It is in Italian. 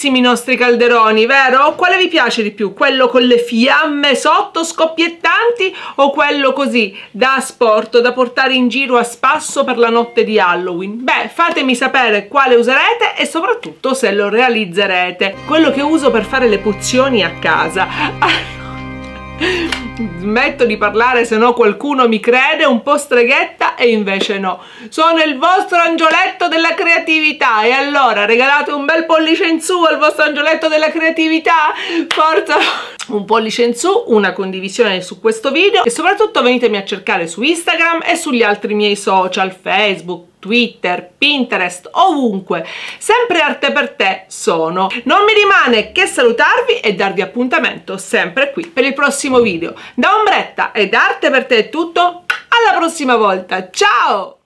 bellissimi i nostri calderoni, vero? Quale vi piace di più? Quello con le fiamme sotto scoppiettanti o quello così da asporto, da portare in giro a spasso per la notte di Halloween? Beh, fatemi sapere quale userete e soprattutto se lo realizzerete. Quello che uso per fare le pozioni a casa. Smetto di parlare, se no qualcuno mi crede un po' streghetta, e invece no, sono il vostro angioletto della creatività. E allora regalate un bel pollice in su al vostro angioletto della creatività, forza, un pollice in su, una condivisione su questo video e soprattutto venitemi a cercare su Instagram e sugli altri miei social, Facebook, Twitter, Pinterest, ovunque. Sempre Arte per Te sono. Non mi rimane che salutarvi e darvi appuntamento sempre qui per il prossimo video. Da Ombretta e da Arte per Te è tutto, alla prossima volta, ciao!